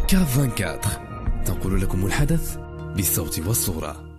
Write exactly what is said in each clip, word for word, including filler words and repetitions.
كاف أربعة وعشرين تنقل لكم الحدث بالصوت والصورة.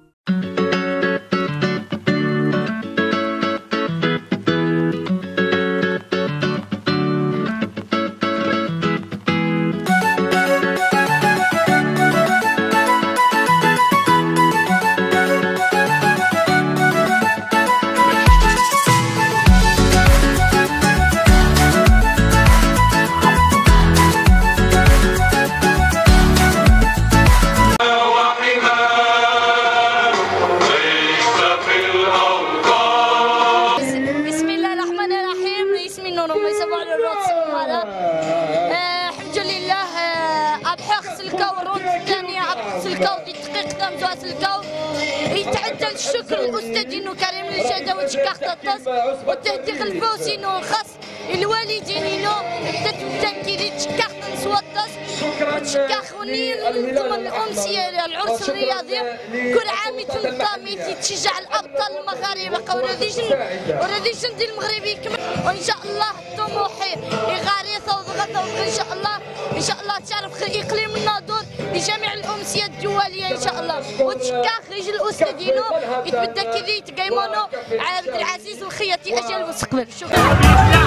الحمد لله أبحق سلكاو الروند الثانية أبحق سلكاو دي دقيقة ثامزوا سلكاو يتعدى الشكر الأستاذ كريم الجداوي تشكاخ تطاس والتهديق الفوسي خاص الوالدين تتذكري تشكاخ نسوطاس وتشكاخوني ضمن الأمسية العرس الرياضي كل عام تنظامي تشجع الأبطال المغاربة وراديجن وراديجن ديال المغربي وإن شاء الله طموحي يغاريث وضغط إن شاء الله إن شاء الله تعرف إقليم الناظور لجميع الأمسيات الدولية إن شاء الله وتشكاخ يجي الأستاذينو يتبدا كذي يتقيمونو عبد العزيز الخياطي أجل المستقبل. شكرا.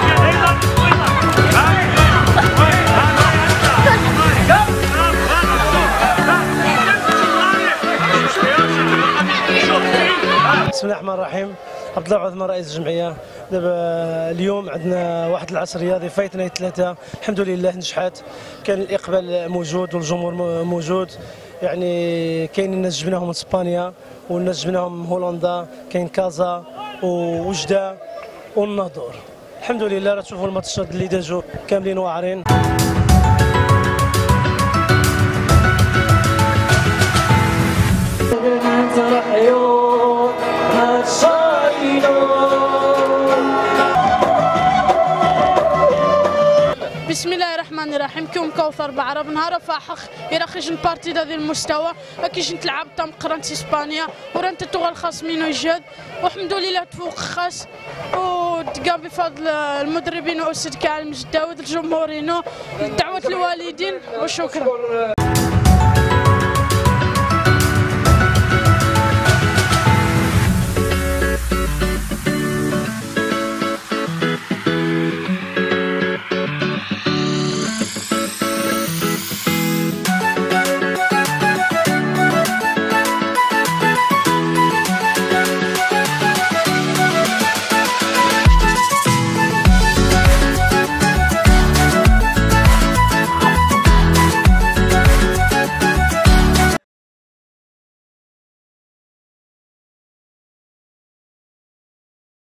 بسم الله الرحمن الرحيم. عبد الله عثمان رئيس الجمعيه. دابا اليوم عندنا واحد العصر رياضي فايتنا ثلاثه، الحمد لله نجحت، كان الاقبال موجود والجمهور موجود، يعني كاين الناس جبناهم من اسبانيا والناس جبناهم من هولندا، كاين كازا ووجده والناظور، الحمد لله. راه تشوفوا الماتشات اللي دازوا كاملين واعرين. بسم الله الرحمن الرحيم. كيوم كوثر بعرب نهار فاحخ يرخيش البارتي ذا المستوى كيش نتلعب تم قرنت اسبانيا ورانت تغال الخاص منو يجاد والحمد لله تفوق خاص وتقام بفضل المدربين والاستاذ كريم الجداوي الجمهورينو دعوة الوالدين وشكرا.